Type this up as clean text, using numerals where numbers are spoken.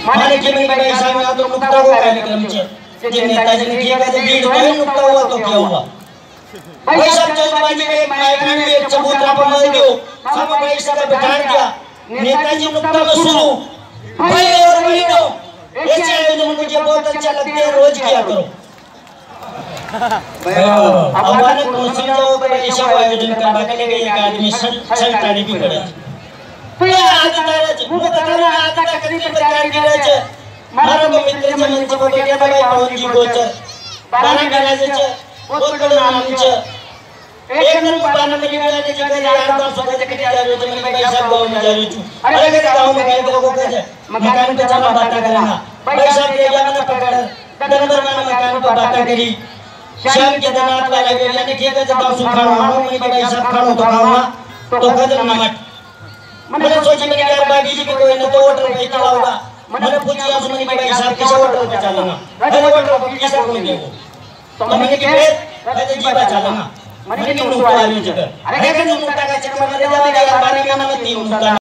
माने की मेरी भाई साहब आप तो नुकता हुआ कार्यक्रम जे नेताजी ने किया था भीड़ नहीं नुकता हुआ तो क्या हुआ भाई साहब जल्दबाजी में माइक में एक चबूतरा पर मार दियो सब भाई साहब बैठा दिया नेताजी नुकता में शुरू भाई और बहनों ऐसे आयोजन मुझे बहुत अच्छा लगता है रोज किया करो हमारे कौंसिल जो पर ऐसा आयोजन करवा के लिए एक आदमी सरकारी भी करे तो आज तारे मुझे बताना आज का कभी प्रचार करे छे मारा मित्र जे मंच पर बैठा भाई पवन जी गोचर बारा गाला जे बहुत बड़ा नाम छे एक दिन बारा में निकला जे जगह यार तो सोचे के जा रहे थे भाई साहब गांव में जा रही हूं अरे के गांव में गए तो कहे मकान पे चला बात करना भाई साहब ये जाना पकड़ दरबार में मकान पे बात करी शाम के दनात वाला के यानी के जब सुखाणो मैं भाई साहब खाणो तो खाऊंगा तो कदर नमक मैंने सोचा कि यार बागी जी को कोई न तो होटल पे चलाऊंगा मैंने पूछा सुमनी भाई साहब किस होटल पे चलाना अरे होटल पे किसा को नहीं तो मैंने कि फिर अरे जी पे चलाना मैंने कि मुंह वाली जगह अरे के मुंह का चक्कर में जाओगे यार बानी में 3 मुंह